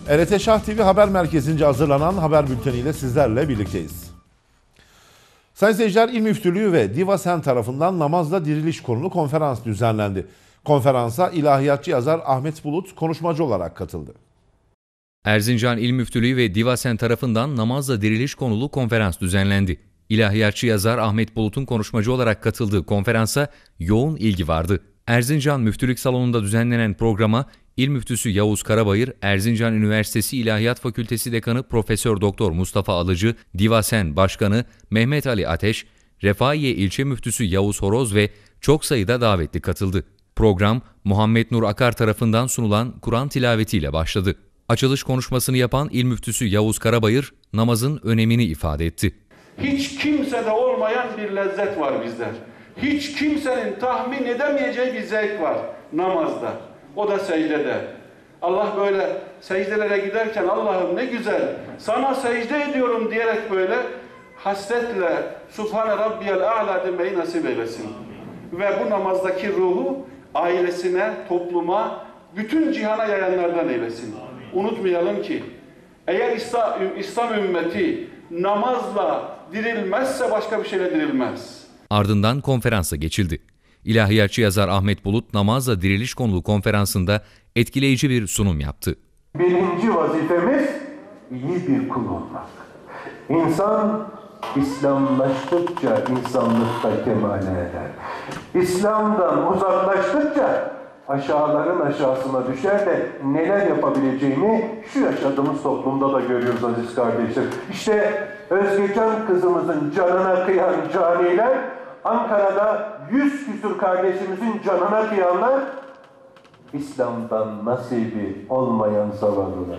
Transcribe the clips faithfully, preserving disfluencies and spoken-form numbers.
R T Şah T V Haber Merkezi'nce hazırlanan haber bülteniyle sizlerle birlikteyiz. Sayın seyirciler, İl Müftülüğü ve Divasen tarafından namazla diriliş konulu konferans düzenlendi. Konferansa ilahiyatçı yazar Ahmet Bulut konuşmacı olarak katıldı. Erzincan İl Müftülüğü ve Divasen tarafından namazla diriliş konulu konferans düzenlendi. İlahiyatçı yazar Ahmet Bulut'un konuşmacı olarak katıldığı konferansa yoğun ilgi vardı. Erzincan Müftülük Salonu'nda düzenlenen programa İl Müftüsü Yavuz Karabayır, Erzincan Üniversitesi İlahiyat Fakültesi Dekanı Profesör Doktor Mustafa Alıcı, Divasen Başkanı Mehmet Ali Ateş, Refahiye İlçe Müftüsü Yavuz Horoz ve çok sayıda davetli katıldı. Program, Muhammed Nur Akar tarafından sunulan Kur'an tilavetiyle başladı. Açılış konuşmasını yapan İl Müftüsü Yavuz Karabayır, namazın önemini ifade etti. Hiç kimsede olmayan bir lezzet var bizde. Hiç kimsenin tahmin edemeyeceği bir zevk var namazda. O da secdede. Allah böyle secdelere giderken Allah'ım ne güzel sana secde ediyorum diyerek böyle hasretle Subhane Rabbiyel A'la demeyi nasip eylesin. Ve bu namazdaki ruhu ailesine, topluma, bütün cihana yayanlardan eylesin. Unutmayalım ki eğer İslam ümmeti namazla dirilmezse başka bir şeyle dirilmez. Ardından konferansa geçildi. İlahiyatçı yazar Ahmet Bulut namazla diriliş konulu konferansında etkileyici bir sunum yaptı. Birinci vazifemiz iyi bir kul olmak. İnsan İslamlaştıkça insanlıkta kemale erer. İslam'dan uzaklaştıkça aşağıların aşağısına düşer de neler yapabileceğini şu yaşadığımız toplumda da görüyoruz aziz kardeşler. İşte Özgecan kızımızın canına kıyan caniler, Ankara'da yüz küsur kardeşimizin canına kıyanlar, İslam'dan nasibi olmayan zavallılar.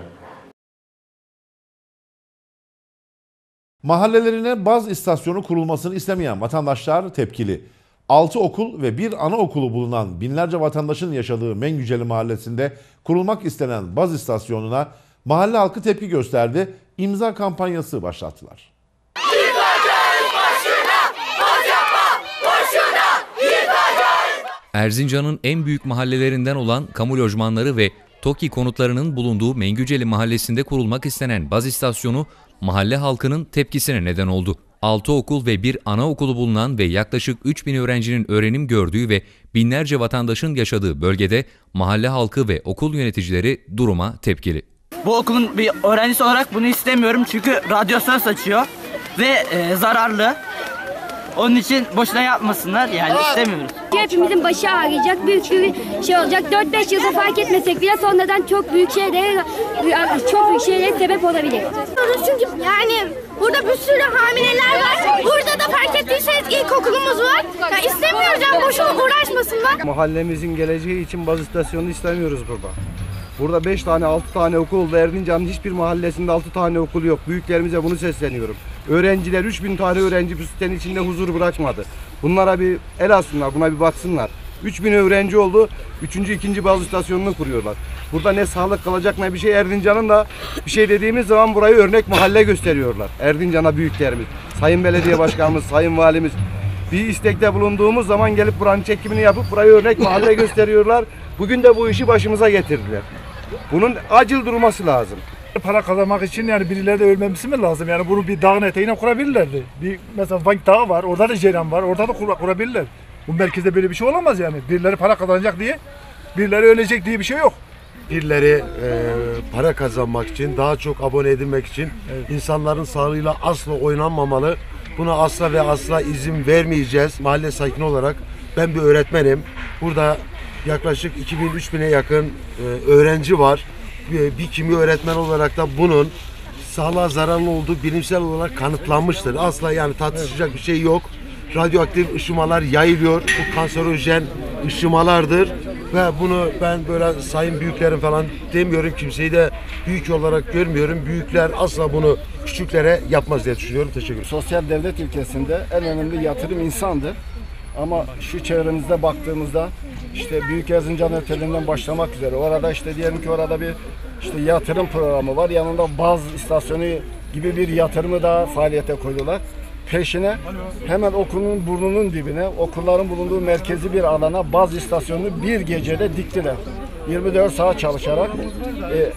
Mahallelerine baz istasyonu kurulmasını istemeyen vatandaşlar tepkili. altı okul ve bir anaokulu bulunan binlerce vatandaşın yaşadığı Mengüceli Mahallesi'nde kurulmak istenen baz istasyonuna mahalle halkı tepki gösterdi, imza kampanyası başlattılar. Erzincan'ın en büyük mahallelerinden olan kamu lojmanları ve TOKİ konutlarının bulunduğu Mengüceli Mahallesi'nde kurulmak istenen baz istasyonu mahalle halkının tepkisine neden oldu. altı okul ve bir anaokulu bulunan ve yaklaşık üç bin öğrencinin öğrenim gördüğü ve binlerce vatandaşın yaşadığı bölgede mahalle halkı ve okul yöneticileri duruma tepkili. Bu okulun bir öğrencisi olarak bunu istemiyorum çünkü radyasyon saçıyor ve e, zararlı. Onun için boşuna yapmasınlar, yani istemiyoruz. Hepimizin başı ağrıyacak, büyük bir şey olacak. dört beş yılda fark etmesek bile sonradan çok büyük şeylere, çok büyük şeylere sebep olabilir. Çünkü yani burada bir sürü hamileler var. Burada da fark ettiyseniz ilkokulumuz var. Yani istemiyoruz, yani boşuna uğraşmasınlar. Mahallemizin geleceği için baz istasyonu istemiyoruz burada. Burada beş tane altı tane okul oldu. Erzincan'ın hiçbir mahallesinde altı tane okul yok. Büyüklerimize bunu sesleniyorum. Öğrenciler, üç bin tane öğrenci bu sitenin içinde huzur bırakmadı. Bunlara bir el alsınlar, buna bir baksınlar. üç bin öğrenci oldu. üçüncü ikinci baz istasyonunu kuruyorlar. Burada ne sağlık kalacak ne bir şey. Erzincan'ın da bir şey dediğimiz zaman burayı örnek mahalle gösteriyorlar. Erzincan'a büyüklerimiz, Sayın Belediye Başkanımız, Sayın Valimiz. Bir istekte bulunduğumuz zaman gelip buranın çekimini yapıp burayı örnek mahalle gösteriyorlar. Bugün de bu işi başımıza getirdiler. Bunun acil durması lazım. Para kazanmak için yani birileri de ölmemesi mi lazım? Yani bunu bir dağın eteğine kurabilirlerdi. Bir mesela Vank Dağı var, orada da ceylan var, orada da kur kurabilirler. Bu merkezde böyle bir şey olamaz yani. Birileri para kazanacak diye, birileri ölecek diye bir şey yok. Birileri e, para kazanmak için, daha çok abone edilmek için evet. insanların sağlığıyla asla oynanmamalı. Buna asla ve asla izin vermeyeceğiz. Mahalle sakini olarak ben bir öğretmenim. Burada yaklaşık iki bin üç bine yakın e, öğrenci var. Bir, bir kimya öğretmen olarak da bunun sağlığa zararlı olduğu bilimsel olarak kanıtlanmıştır. Asla yani tartışacak evet. bir şey yok. Radyoaktif ışımalar yayılıyor. Bu kanserojen ışımalardır. Ve bunu ben böyle sayın büyüklerim falan demiyorum. Kimseyi de büyük olarak görmüyorum. Büyükler asla bunu küçüklere yapmaz diye düşünüyorum. Teşekkür ederim. Sosyal devlet ülkesinde en önemli yatırım insandır. Ama şu çevremizde baktığımızda işte Büyük Erzincan Oteli'nden başlamak üzere orada işte diyelim ki orada bir işte yatırım programı var. Yanında baz istasyonu gibi bir yatırımı daha faaliyete koydular. Peşine hemen okulun burnunun dibine, okulların bulunduğu merkezi bir alana baz istasyonunu bir gecede diktiler. yirmi dört saat çalışarak e,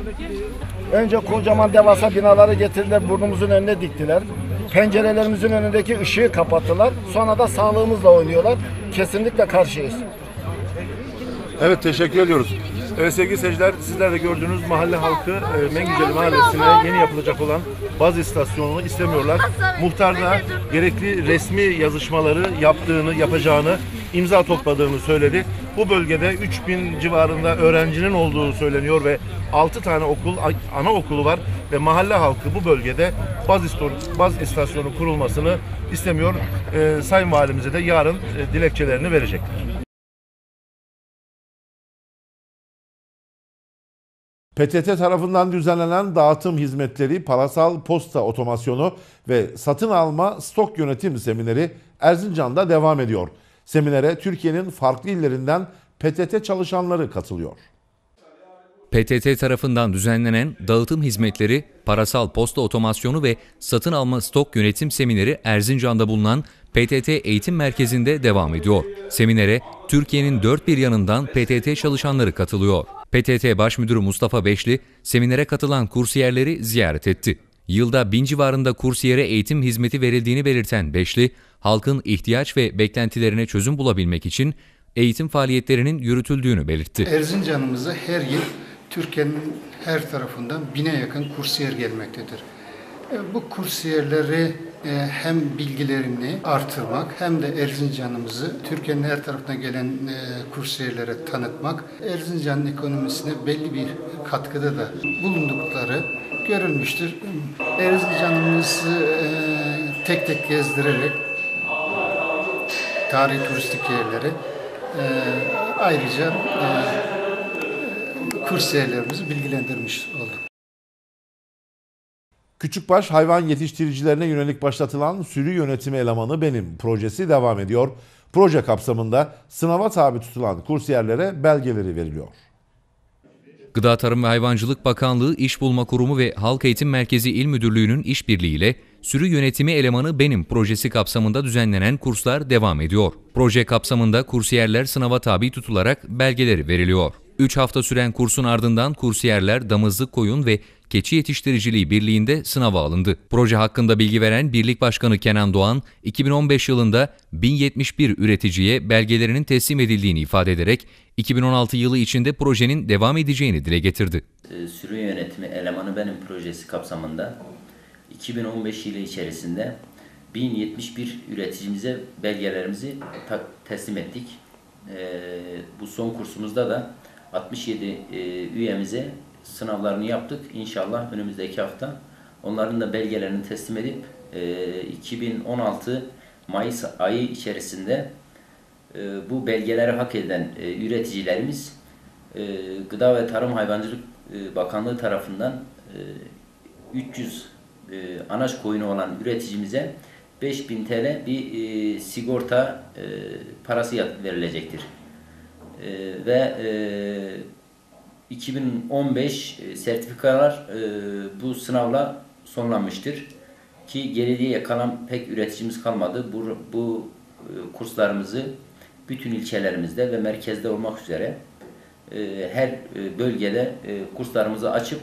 Önce kocaman devasa binaları getirdiler, burnumuzun önüne diktiler. Pencerelerimizin önündeki ışığı kapattılar. Sonra da sağlığımızla oynuyorlar. Kesinlikle karşıyız. Evet, teşekkür ediyoruz. Evet sevgili seyirciler, sizler de gördüğünüz mahalle halkı e, Mengüceli Mahallesi'ne yeni yapılacak olan baz istasyonunu istemiyorlar. Muhtar da gerekli resmi yazışmaları yaptığını, yapacağını, imza topladığını söyledi. Bu bölgede üç bin civarında öğrencinin olduğu söyleniyor ve altı tane okul, anaokulu var ve mahalle halkı bu bölgede baz, baz istasyonu kurulmasını istemiyor. E, Sayın Valimize de yarın e, dilekçelerini verecekler. P T T tarafından düzenlenen dağıtım hizmetleri, parasal posta otomasyonu ve satın alma stok yönetim semineri Erzincan'da devam ediyor. Seminere Türkiye'nin farklı illerinden P T T çalışanları katılıyor. P T T tarafından düzenlenen dağıtım hizmetleri, parasal posta otomasyonu ve satın alma stok yönetim semineri Erzincan'da bulunan P T T Eğitim Merkezi'nde devam ediyor. Seminere Türkiye'nin dört bir yanından P T T çalışanları katılıyor. P T T Baş Müdürü Mustafa Beşli, seminere katılan kursiyerleri ziyaret etti. Yılda bin civarında kursiyere eğitim hizmeti verildiğini belirten Beşli, halkın ihtiyaç ve beklentilerine çözüm bulabilmek için eğitim faaliyetlerinin yürütüldüğünü belirtti. Erzincan'ımıza her yıl Türkiye'nin her tarafından bine yakın kursiyer gelmektedir. Bu kursiyerleri hem bilgilerini artırmak hem de Erzincan'ımızı Türkiye'nin her tarafına gelen kursiyerlere tanıtmak, Erzincan'ın ekonomisine belli bir katkıda da bulundukları görülmüştür. Erzincan'ımızı tek tek gezdirerek tarihi turistik yerleri ayrıca kursiyerlerimizi bilgilendirmiş olduk. Küçükbaş hayvan yetiştiricilerine yönelik başlatılan sürü yönetimi elemanı benim projesi devam ediyor. Proje kapsamında sınava tabi tutulan kursiyerlere belgeleri veriliyor. Gıda Tarım ve Hayvancılık Bakanlığı, İş Bulma Kurumu ve Halk Eğitim Merkezi İl Müdürlüğü'nün işbirliğiyle sürü yönetimi elemanı benim projesi kapsamında düzenlenen kurslar devam ediyor. Proje kapsamında kursiyerler sınava tabi tutularak belgeleri veriliyor. üç hafta süren kursun ardından kursiyerler damızlık koyun ve keçi yetiştiriciliği birliğinde sınava alındı. Proje hakkında bilgi veren Birlik Başkanı Kenan Doğan, iki bin on beş yılında bin yetmiş bir üreticiye belgelerinin teslim edildiğini ifade ederek iki bin on altı yılı içinde projenin devam edeceğini dile getirdi. Sürü yönetimi elemanı benim projesi kapsamında iki bin on beş yılı içerisinde bin yetmiş bir üreticimize belgelerimizi teslim ettik. Bu son kursumuzda da altmış yedi üyemize sınavlarını yaptık. İnşallah önümüzdeki hafta onların da belgelerini teslim edip iki bin on altı Mayıs ayı içerisinde bu belgeleri hak eden üreticilerimiz Gıda ve Tarım Hayvancılık Bakanlığı tarafından üç yüz anaç koyunu olan üreticimize beş bin TL bir sigorta parası verilecektir. Ve iki bin on beş sertifikalar bu sınavla sonlanmıştır. Ki geriye kalan pek üreticimiz kalmadı. Bu, bu kurslarımızı bütün ilçelerimizde ve merkezde olmak üzere her bölgede kurslarımızı açıp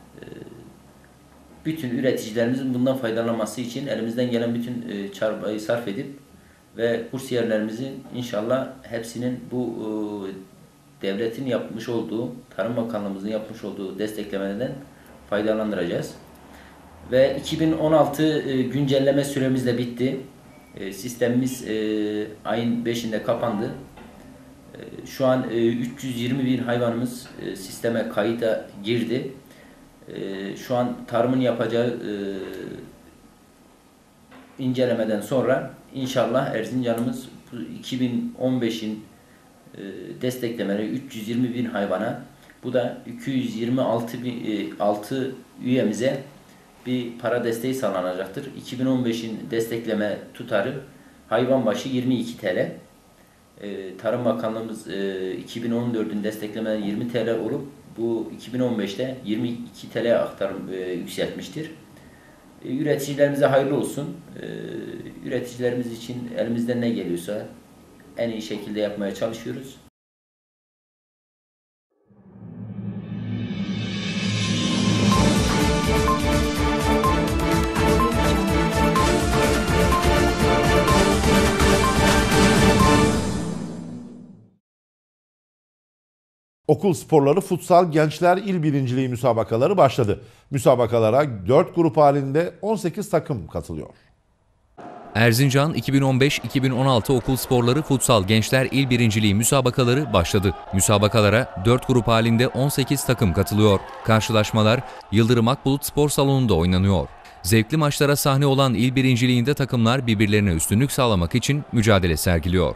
bütün üreticilerimizin bundan faydalanması için elimizden gelen bütün çabayı sarf edip ve kursiyerlerimizin inşallah hepsinin bu devletin yapmış olduğu, Tarım Bakanlığımızın yapmış olduğu desteklemelerden faydalandıracağız. Ve iki bin on altı güncelleme süremiz de bitti. Sistemimiz ayın beşinde kapandı. Şu an üç yüz yirmi bin hayvanımız sisteme kayıta girdi. Şu an tarımın yapacağı incelemeden sonra inşallah Erzincan'ımız iki bin on beşin desteklemeleri üç yüz yirmi bin hayvana, bu da iki yüz yirmi altı üyemize bir para desteği sağlanacaktır. iki bin on beşin destekleme tutarı hayvan başı yirmi iki TL. Tarım Bakanlığımız iki bin on dördün desteklemeden yirmi TL olup bu iki bin on beşte yirmi iki TL'ye aktarım yükseltmiştir. Üreticilerimize hayırlı olsun. Üreticilerimiz için elimizden ne geliyorsa en iyi şekilde yapmaya çalışıyoruz. Okul sporları futsal gençler il birinciliği müsabakaları başladı. Müsabakalara dört grup halinde on sekiz takım katılıyor. Erzincan iki bin on beş iki bin on altı Okul Sporları Futsal Gençler İl Birinciliği müsabakaları başladı. Müsabakalara dört grup halinde on sekiz takım katılıyor. Karşılaşmalar Yıldırım Akbulut Spor Salonu'nda oynanıyor. Zevkli maçlara sahne olan il birinciliğinde takımlar birbirlerine üstünlük sağlamak için mücadele sergiliyor.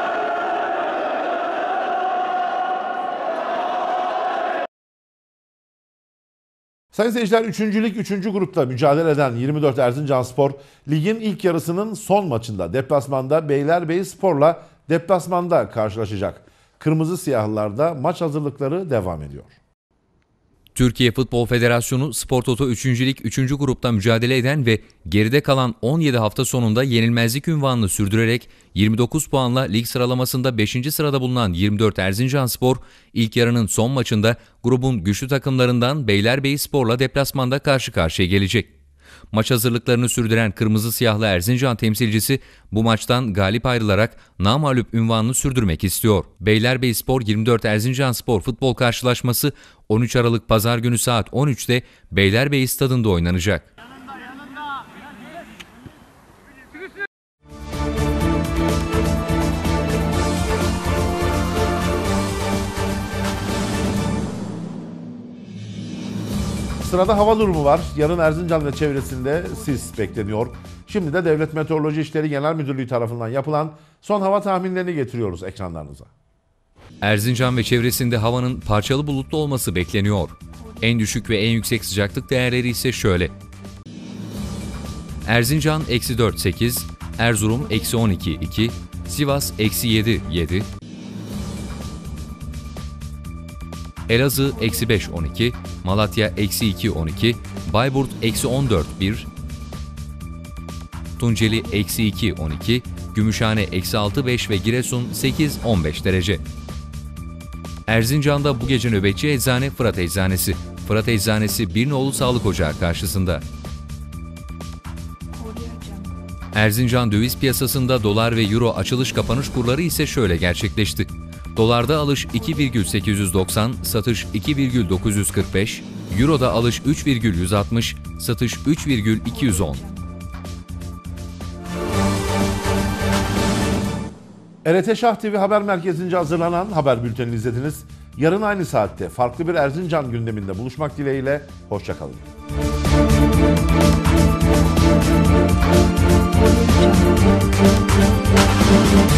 Sayın seyirciler, üçüncü lig üçüncü grupta mücadele eden yirmi dört Erzincanspor, ligin ilk yarısının son maçında deplasmanda Beylerbeyispor'la deplasmanda karşılaşacak. Kırmızı Siyahlılar'da maç hazırlıkları devam ediyor. Türkiye Futbol Federasyonu Spor Toto üçüncü lig üçüncü grupta mücadele eden ve geride kalan on yedi hafta sonunda yenilmezlik unvanını sürdürerek yirmi dokuz puanla lig sıralamasında beşinci sırada bulunan yirmi dört Erzincanspor, ilk yarının son maçında grubun güçlü takımlarından Beylerbeyispor'la deplasmanda karşı karşıya gelecek. Maç hazırlıklarını sürdüren Kırmızı Siyahlı Erzincan temsilcisi bu maçtan galip ayrılarak namağlup unvanını sürdürmek istiyor. Beylerbeyispor yirmi dört Erzincanspor futbol karşılaşması on üç Aralık Pazar günü saat on üçte Beylerbeyi Stadı'nda oynanacak. Sırada hava durumu var. Yarın Erzincan ve çevresinde sis bekleniyor. Şimdi de Devlet Meteoroloji İşleri Genel Müdürlüğü tarafından yapılan son hava tahminlerini getiriyoruz ekranlarınıza. Erzincan ve çevresinde havanın parçalı bulutlu olması bekleniyor. En düşük ve en yüksek sıcaklık değerleri ise şöyle. Erzincan eksi dört sekiz, Erzurum eksi on iki iki, Sivas eksi yedi yedi, Elazığ eksi beş on iki, Malatya eksi iki on iki, Bayburt eksi on dört bir, Tunceli eksi iki on iki, Gümüşhane eksi altı beş ve Giresun sekiz on beş derece. Erzincan'da bu gece nöbetçi eczane Fırat Eczanesi. Fırat Eczanesi bir nolu sağlık ocağı karşısında. Erzincan döviz piyasasında dolar ve euro açılış kapanış kurları ise şöyle gerçekleşti. Dolarda alış iki virgül sekiz yüz doksan, satış iki virgül dokuz yüz kırk beş, Euro'da alış üç virgül yüz altmış, satış üç virgül iki yüz on. R T Şah T V Haber Merkezi'nce hazırlanan haber bültenini izlediniz. Yarın aynı saatte farklı bir Erzincan gündeminde buluşmak dileğiyle, hoşça kalın.